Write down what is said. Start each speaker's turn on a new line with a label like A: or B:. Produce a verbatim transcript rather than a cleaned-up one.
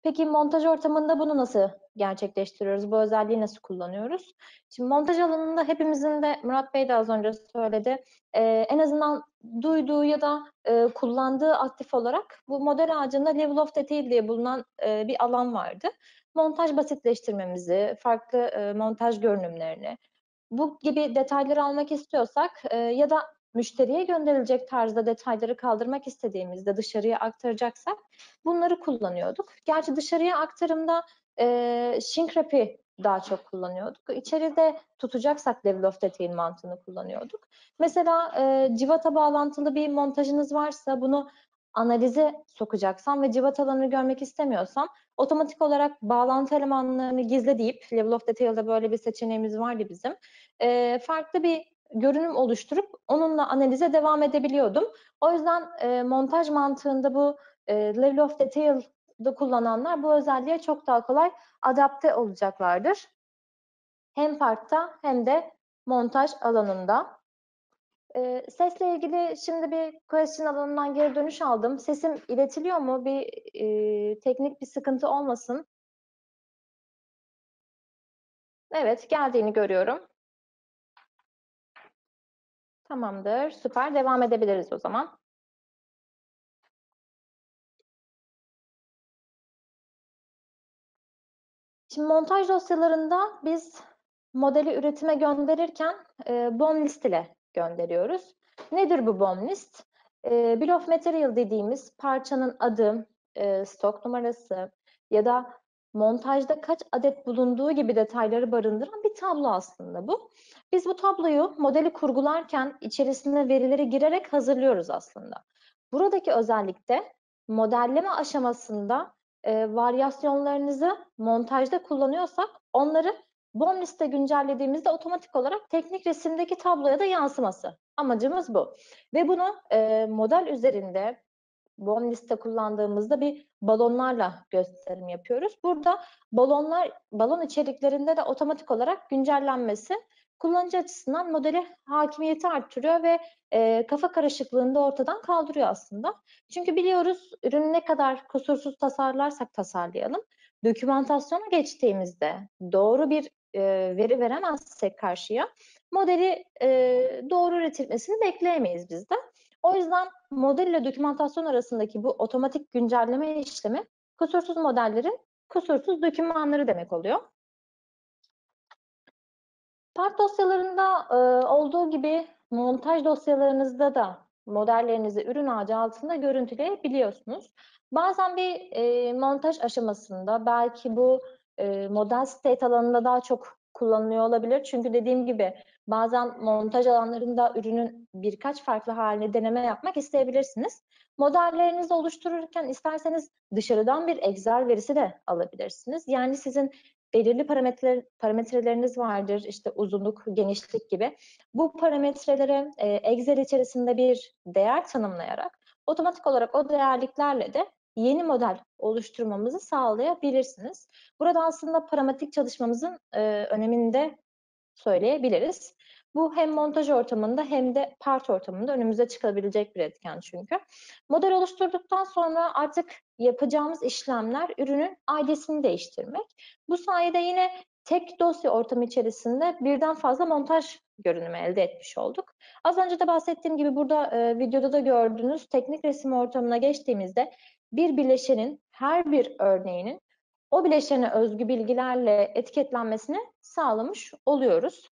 A: Peki montaj ortamında bunu nasıl gerçekleştiriyoruz? Bu özelliği nasıl kullanıyoruz? Şimdi montaj alanında hepimizin de, Murat Bey de az önce söyledi, e, en azından duyduğu ya da e, kullandığı aktif olarak bu model ağacında level of detail diye bulunan e, bir alan vardı. Montaj basitleştirmemizi, farklı e, montaj görünümlerini, bu gibi detayları almak istiyorsak e, ya da müşteriye gönderilecek tarzda detayları kaldırmak istediğimizde dışarıya aktaracaksak bunları kullanıyorduk. Gerçi dışarıya aktarımda e, shrink wrap'i daha çok kullanıyorduk. İçeride tutacaksak level of detail mantığını kullanıyorduk. Mesela e, civata bağlantılı bir montajınız varsa bunu analize sokacaksam ve civatalarını görmek istemiyorsam otomatik olarak bağlantı elemanlarını gizle deyip, level of detail'da böyle bir seçeneğimiz vardı bizim. E, farklı bir görünüm oluşturup onunla analize devam edebiliyordum. O yüzden e, montaj mantığında bu e, level of detail'da kullananlar bu özelliğe çok daha kolay adapte olacaklardır. Hem parkta hem de montaj alanında. E, sesle ilgili şimdi bir question alanından geri dönüş aldım. Sesim iletiliyor mu? Bir e, teknik bir sıkıntı olmasın. Evet, geldiğini görüyorum. Tamamdır, süper. Devam edebiliriz o zaman. Şimdi montaj dosyalarında biz modeli üretime gönderirken e, B O M list ile gönderiyoruz. Nedir bu B O M list? E, Bill of Material dediğimiz parçanın adı, e, stok numarası ya da montajda kaç adet bulunduğu gibi detayları barındıran bir tablo aslında bu. Biz bu tabloyu modeli kurgularken içerisine verileri girerek hazırlıyoruz aslında. Buradaki özellikte modelleme aşamasında e, varyasyonlarınızı montajda kullanıyorsak onları B O M liste güncellediğimizde otomatik olarak teknik resimdeki tabloya da yansıması. Amacımız bu. Ve bunu e, model üzerinde B O M liste kullandığımızda bir balonlarla gösterim yapıyoruz. Burada balonlar, balon içeriklerinde de otomatik olarak güncellenmesi kullanıcı açısından modeli hakimiyeti arttırıyor ve e, kafa karışıklığını da ortadan kaldırıyor aslında. Çünkü biliyoruz ürünü ne kadar kusursuz tasarlarsak tasarlayalım, dokümantasyona geçtiğimizde doğru bir e, veri veremezsek karşıya modeli e, doğru üretilmesini bekleyemeyiz biz de. O yüzden model ile dokümantasyon arasındaki bu otomatik güncelleme işlemi kusursuz modellerin kusursuz dokümanları demek oluyor. Part dosyalarında e, olduğu gibi montaj dosyalarınızda da modellerinizi ürün ağacı altında görüntüleyebiliyorsunuz. Bazen bir e, montaj aşamasında belki bu e, model state alanında daha çok kullanılıyor olabilir. Çünkü dediğim gibi bazen montaj alanlarında ürünün birkaç farklı halini deneme yapmak isteyebilirsiniz. Modellerinizi oluştururken isterseniz dışarıdan bir Excel verisi de alabilirsiniz. Yani sizin belirli parametre, parametreleriniz vardır, işte uzunluk, genişlik gibi. Bu parametrelere e, Excel içerisinde bir değer tanımlayarak otomatik olarak o değerliklerle de yeni model oluşturmamızı sağlayabilirsiniz. Burada aslında pragmatik çalışmamızın e, önemini de söyleyebiliriz. Bu hem montaj ortamında hem de part ortamında önümüze çıkabilecek bir etken çünkü. Model oluşturduktan sonra artık yapacağımız işlemler ürünün I D'sini değiştirmek. Bu sayede yine tek dosya ortamı içerisinde birden fazla montaj görünümü elde etmiş olduk. Az önce de bahsettiğim gibi burada e, videoda da gördüğünüz teknik resim ortamına geçtiğimizde bir bileşenin her bir örneğinin o bileşene özgü bilgilerle etiketlenmesini sağlamış oluyoruz.